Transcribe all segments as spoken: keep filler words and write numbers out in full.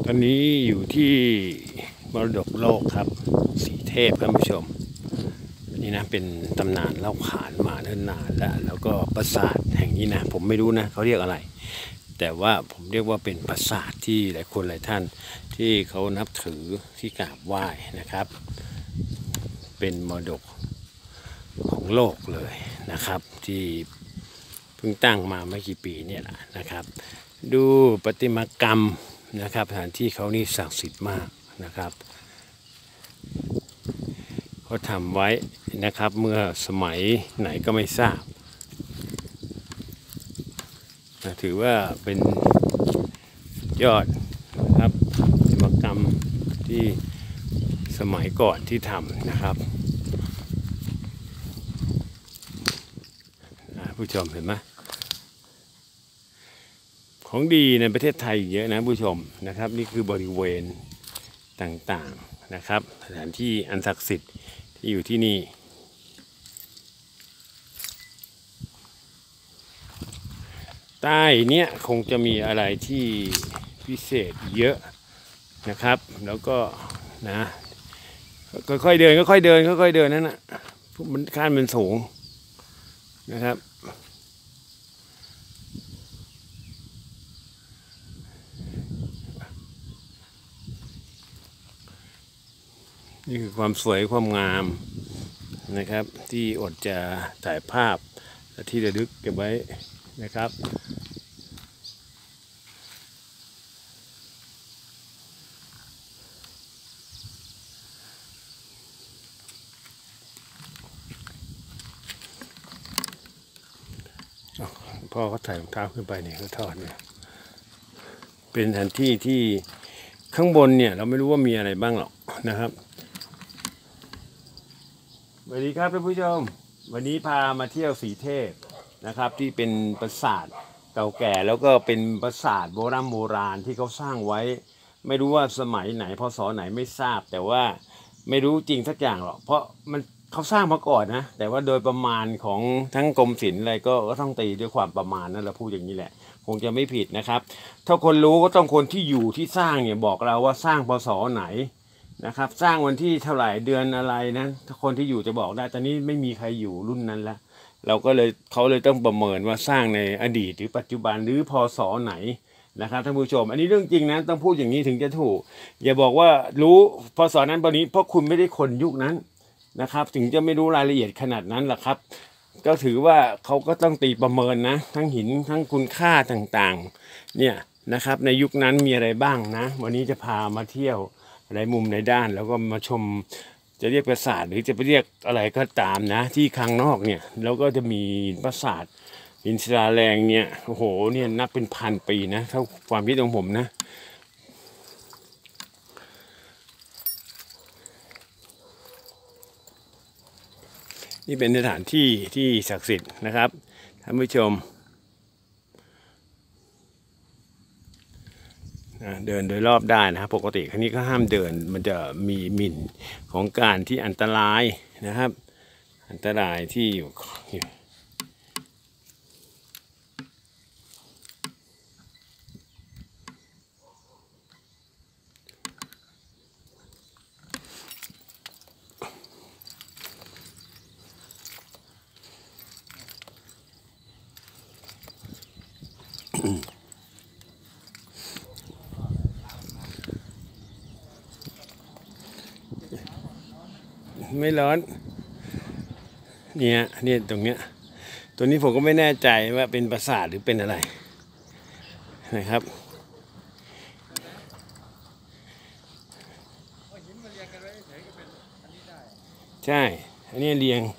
อนนี้อยู่ที่มรดกโลกครับสีเทพท่านผู้ชมนี่นะเป็นตำนานเล่าขานมาเนิ่นนานแล้วแล้วก็ปราสาทแห่งนี้นะผมไม่รู้นะเขาเรียกอะไรแต่ว่าผมเรียกว่าเป็นปราสาทที่หลายคนหลายท่านที่เขานับถือที่กราบไหว้นะครับเป็นมรดกของโลกเลยนะครับที่เพิ่งตั้งมาไม่กี่ปีเนี่ยแหละนะครับดูประติมากรรมนะครับสถานที่เขานี่ศักดิ์สิทธิ์มากนะครับเขาทำไว้นะครับเมื่อสมัยไหนก็ไม่ทราบถือว่าเป็นยอดนะครับประติมากรรมที่สมัยก่อนที่ทำนะครับผู้ชมเห็นไหมของดีในประเทศไทยเยอะนะผู้ชมนะครับนี่คือบริเวณต่างๆนะครับสถานที่อันศักดิ์สิทธิ์ที่อยู่ที่นี่ใต้เนี้ยคงจะมีอะไรที่พิเศษเยอะนะครับแล้วก็นะค่อยๆเดินค่อยๆเดินค่อยๆเดินนั่นนะมันขั้นมันสูงนะครับนี่คือความสวยความงามนะครับที่อดจะถ่ายภาพและที่ระลึกเก็บไว้นะครับพ่อเขาใส่รองเท้าขึ้นไปเนี่ยเขาทอดเนี่ยเป็นสถานที่ที่ข้างบนเนี่ยเราไม่รู้ว่ามีอะไรบ้างหรอกนะครับสวัสดีครับท่านผู้ชมวันนี้พามาเที่ยวสีเทพนะครับที่เป็นปราสาทเก่าแก่แล้วก็เป็นปราสาทโบราณโบราณที่เขาสร้างไว้ไม่รู้ว่าสมัยไหนพศไหนไม่ทราบแต่ว่าไม่รู้จริงสักอย่างหรอกเพราะมันเขาสร้างมาก่อนนะแต่ว่าโดยประมาณของทั้งกรมศิลป์อะไรก็ก็ต้องตีด้วยความประมาณนั่นเราพูดอย่างนี้แหละคงจะไม่ผิดนะครับถ้าคนรู้ก็ต้องคนที่อยู่ที่สร้างเนี่ยบอกเราว่าสร้างพศไหนนะครับสร้างวันที่เท่าไหร่เดือนอะไรนะถ้าคนที่อยู่จะบอกได้ตอนนี้ไม่มีใครอยู่รุ่นนั้นแล้วเราก็เลยเขาเลยต้องประเมินว่าสร้างในอดีตหรือปัจจุบันหรือพศไหนนะครับท่านผู้ชมอันนี้เรื่องจริงนะต้องพูดอย่างนี้ถึงจะถูกอย่าบอกว่ารู้พศนั้นตอนนี้เพราะคุณไม่ได้คนยุคนั้นนะครับถึงจะไม่รู้รายละเอียดขนาดนั้นแหละครับก็ถือว่าเขาก็ต้องตีประเมินนะทั้งหินทั้งคุณค่าต่างๆเนี่ยนะครับในยุคนั้นมีอะไรบ้างนะวันนี้จะพามาเที่ยวในมุมในด้านแล้วก็มาชมจะเรียกปราสาทหรือจะไปเรียกอะไรก็ตามนะที่ข้างนอกเนี่ยแล้วก็จะมีปราสาทหินศิลาแรงเนี่ยโอ้โหเนี่ยนับเป็นพันปีนะเท่าความคิดของผมนะนี่เป็นสถานที่ที่ศักดิ์สิทธิ์นะครับท่านผู้ชมเดินโดยรอบได้นะครับปกติครั้งนี้ก็ห้ามเดินมันจะมีหมิ่นของการที่อันตรายนะครับอันตรายที่อยู่ไม่ร้อนเนี่ยเนี่ยตรงเนี้ยตัวนี้ผมก็ไม่แน่ใจว่าเป็นปราสาทหรือเป็นอะไรนะครับใช่อันนี้เรียง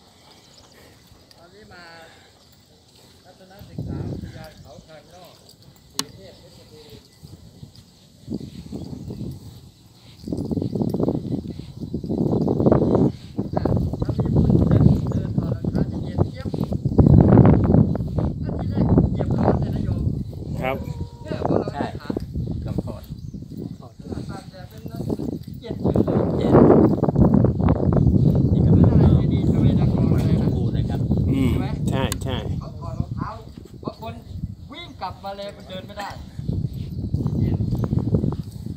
ครับใช่กับถอดถอดเย็นเย็นนี่ก็เป็นดีทำไมนักร้องอะไรนะกูนะครับอืมใช่ใช่เขาถอดรองเท้าบางคนวิ่งกลับมาเลยมันเดินไม่ได้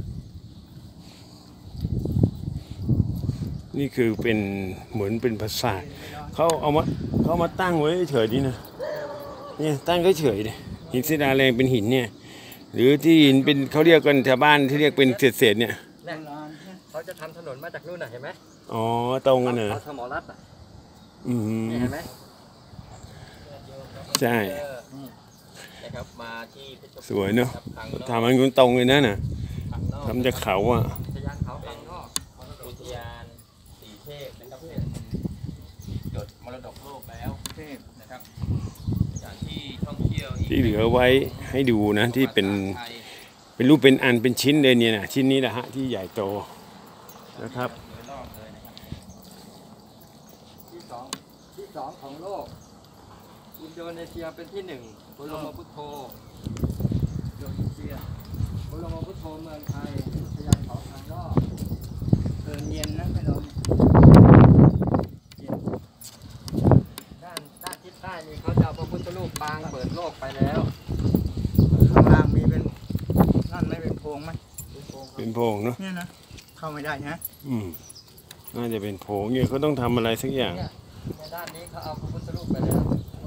นี่คือเป็นเหมือนเป็นปราสาทเขาเอามาเขามาตั้งไว้เฉยๆดีนะเนี่ยตั้งเฉยๆเลยหินศิลาแรงเป็นหินเนี่ยหรือที่หินเป็นเขาเรียกกันชาวบ้านที่เรียกเป็นเศษๆเนี่ยเขาจะทำถนนมาจากนู่นน่ะเห็นไหมอ๋อตรงกันเหรอเขาสมอรัตน์อ่ะอืมเห็นไหมใช่นะครับมาที่เพชรสวยเนาะครับทำมันตรงเลยนะน่ะข้างนอกทำจากเขาอ่ะอุทยานเขาข้างนอกอุทยานสีเทพนะครับเป็นจดมรดกโลกแล้วเทพนะครับสถานที่ท่องเที่ยวอีกที่เหลือไว้ให้ดูนะที่เป็นเป็นรูปเป็นอันเป็นชิ้นเลยเนี่ยนะชิ้นนี้แหละฮะที่ใหญ่โตนะครับโดยรอบเลยนะครับที่สองที่สองของโลกอินโดนีเซียเป็นที่หนึ่งบรมพุทโธอินโดนีเซียบรมพุทโธเมืองไทยอุทยานเขาข้างนอกเดินเย็นนะไม่ร้อนเย็นด้านด้านทิศใต้นี่เขาจะเอาพระพุทธรูปปางเปิดโลกไปแล้วข้างล่างมีเป็นนั่นไม่เป็นโพรงไหมเป็นโพรงครับเป็นโพรงเนาะเนี่ยนะเข้าไม่ได้นะอืมน่าจะเป็นโพรงเนี่ยเขาต้องทำอะไรสักอย่างเนี่ยในด้านนี้เขาเอาพระพุทธรูปไปแล้วโอ้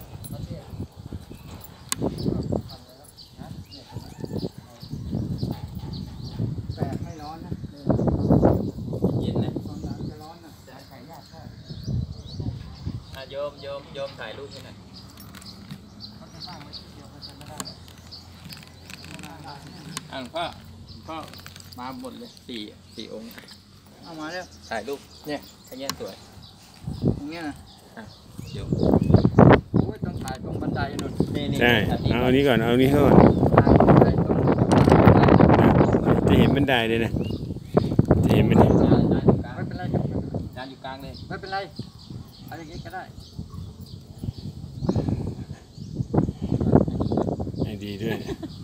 แปลกไม่ร้อนนะเย็นนะตอนหลังจะร้อนนะแต่ถ่ายยากแค่อ่ะโยมโยมโยมถ่ายรูปให้หน่อยเขาจะสร้างไว้ที่เดียวเขาจะไม่ได้อ่ะหลวงพ่อหลวงพ่อมาหมดเลยสี่สี่องค์เอามาแล้วถ่ายรูปเนี่ยขยันสวยตรงเนี้ยนะเดี๋ยวโอ้ยต้องถ่ายตรงบันไดนู่นนี่นี่ใช่เอาอันนี้ก่อนเอาอันนี้ก่อนถ่ายบันไดตรงบันไดจะเห็นบันไดเลยนะจะเห็นบันไดจานจานอยู่กลางไม่เป็นไรครับจานอยู่กลางเลยไม่เป็นไรเอาอย่างนี้ก็ได้ให้ดีด้วย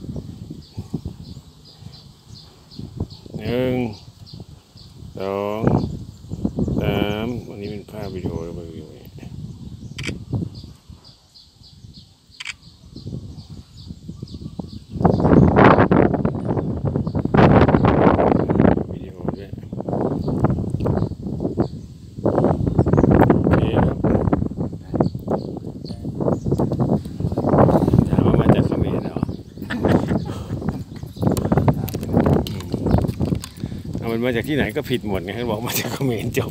หนึ่งสองสามอันนี้เป็นภาพวิดีโอแล้วไปวิดีโอเนี่ยวิดีโอด้วยโอเคครับถามว่ามาจากเขมรเหรอ เอามันมาจากที่ไหนก็ผิดหมดไงเขาบอกมาจากเขมรจบ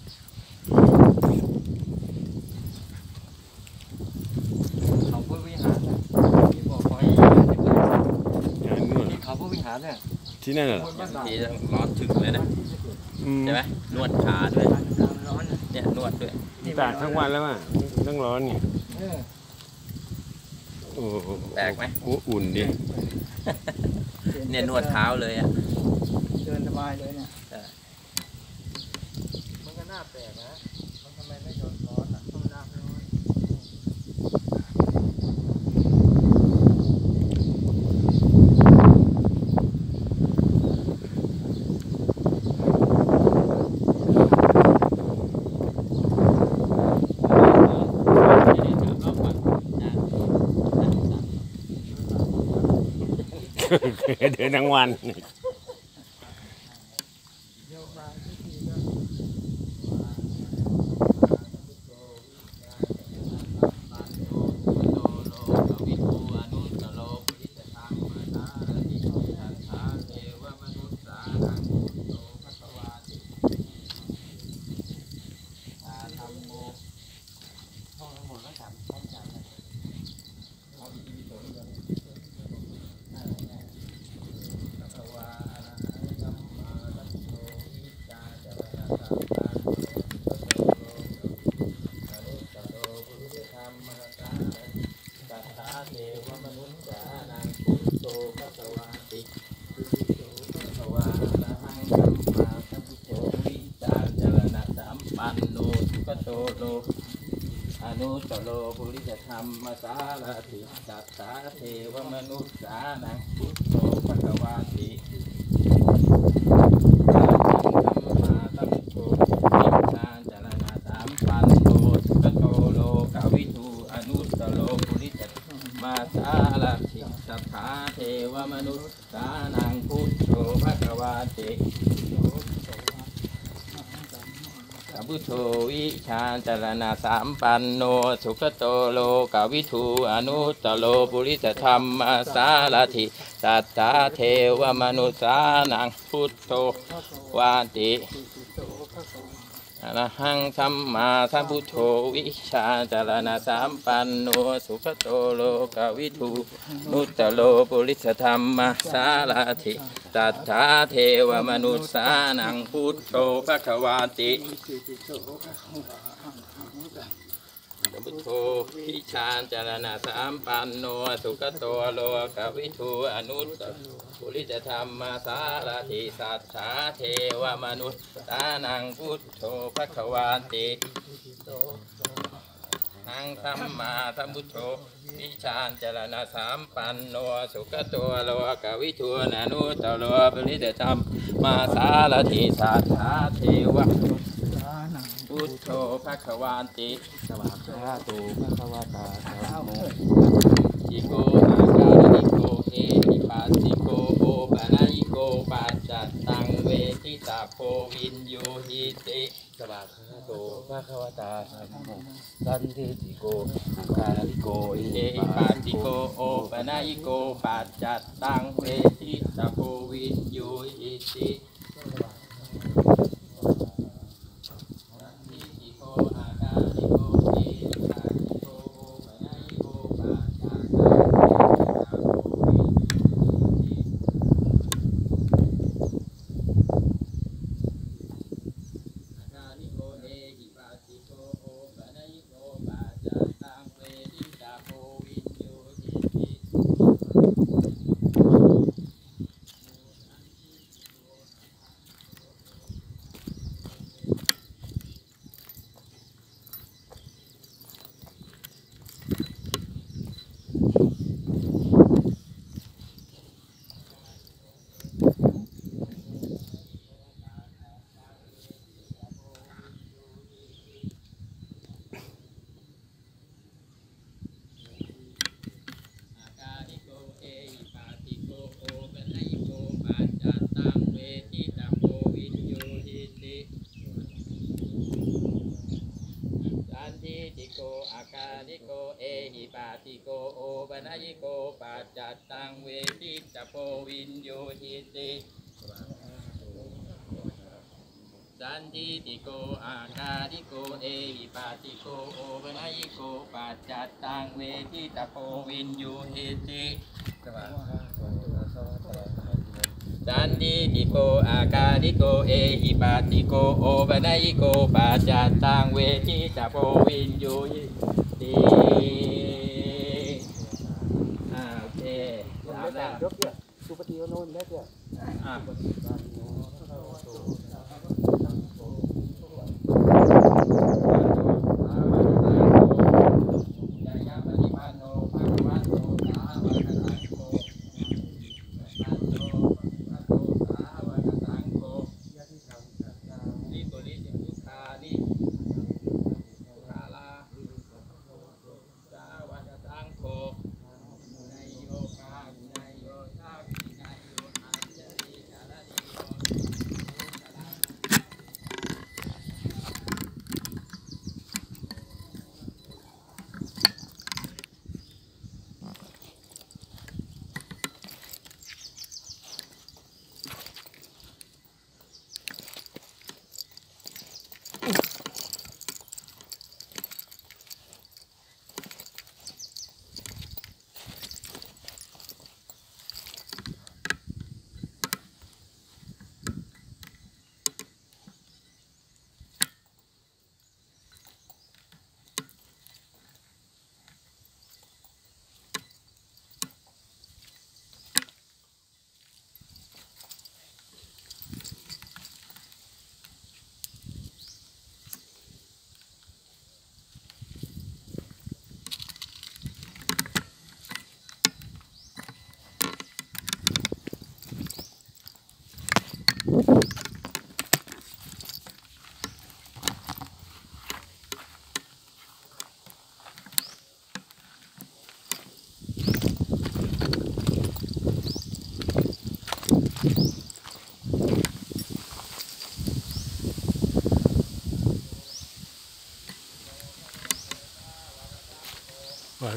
เขาพระวิหารนะที่บอกขอให้ยืนที่เปิดงานนวดที่เขาพระวิหารเนี่ยที่นั่นเหรอทีร้อนถึงเลยนะอืมใช่ไหมนวดขาด้วยร้อนเนี่ยนวดด้วยตากทั้งวันแล้วอ่ะต้องร้อนไงโอ้โหแปลกไหมโอ้อุ่นดิเนี่ยนวดเท้าเลยอ่ะเดินสบายเลยเนี่ยมันก็น่าแปลกนะมันทำไมไม่โดนร้อนอ่ะต้องน้ำร้อนเดินทั้งวันอนุตตโลปุริสธรรมสารถิสัทธาเทวมนุษย์สานังพุทโธภควาติมาตัมโตวิชาจรณะสามปันโนสุขโตโลกวิทูอนุตตโลปุริสมาสารถิสัทธาเทวมนุษย์สานังพุทโธภควาติพุทโธวิชาจารณะสามปันโนสุขโตโลกวิทูอนุตตโลปุริสธรรมสารถิสัทธาเทวมนุษสานังพุทโธวาติอรหังสัมมาสัมพุทโธวิชาจารณะสามปันโนสุขโตโลกวิทูนุตตโลปุริสธรรมสารถิสัทธาเทวมนุษสานังพุทโธภควาติพุทโธวิชาจารณะสามปันโนสุขโตโลกวิทูอนุตตปุริสธรรมสารถิสัทธาเทวมนุษสานังพุทโธภควาตินังสัมมาสัมพุทโธวิชาจารณะสามปันโนสุขโตโลกวิทูอนุตตโลปุริสธรรมสารถิสัทธาเทวพุทโธภควาติสวากขาโตภควตาธัมโมอิโกอาการิโกเอหิปัสสิโกโอปะนะอิโกปัจจัตตังเวทิตาโพวินโยหิติสวากขาโตภควตาธัมโมสันทิติโกอาการิโกเอหิปัสสิโกโอปะนะอิโกปัจจัตตังเวทิตาโพวินโยหิติอาการิโกเอหิปาติโกโอปะนะยิโกปัจจัตตังเวทิตาโพวินโยหิติสันทิติโกอาการิโกเอหิปาติโกโอปะนะยิโกปัจจัตตังเวทิตาโพวินโยหิติสันทิติโกอาการิโกเอหิปาติโกโอปะนะยิโกปัจจัตตังเวทิตาโพวินโยหิติอ่าโอเคสามแล้วสุปฏิโนนได้เจ้าอ่า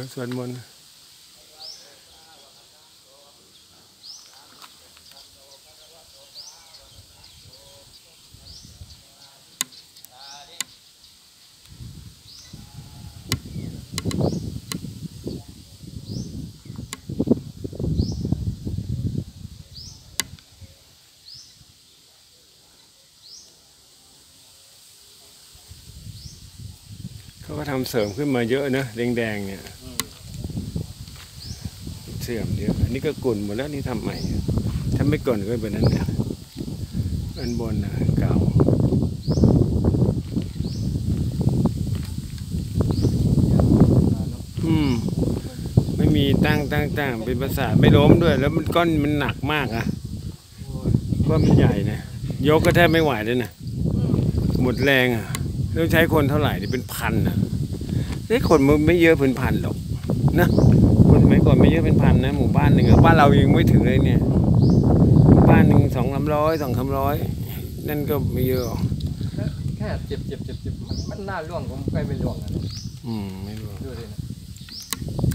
สวดมนต์เขาก็ทำเสริมขึ้นมาเยอะนะแดงๆเนี่ยเสื่อมเยอะอันนี้ก็กุ่นหมดแล้วนี่ทำใหม่ถ้าไม่กุ่นก็เป็นนั้นเนี่ยอันบนนะเก่าอืมไม่มีตั้งตั้งตั้งเป็นประสาทไม่ล้มด้วย แล้วมันก้อนมันหนักมากอ่ะก้อนมันใหญ่นะยกก็แทบไม่ไหวเลยนะหมดแรงอ่ะต้องใช้คนเท่าไหร่เนี่ยเป็นพันอ่ะไอ้คนมันไม่เยอะเป็นพันหรอกนะคนสมัยก่อนไม่เยอะเป็นพันนะหมู่บ้านหนึ่งบ้านเรายังไม่ถึงเลยเนี่ยบ้านหนึ่งสองสามร้อยสองสามร้อยนั่นก็ไม่เยอะแค่เจ็บเจ็บเจ็บเจ็บมันมันน่าล่วงผมใกล้ไปล่วงอ่ะอืมไม่รู้ดูดินะ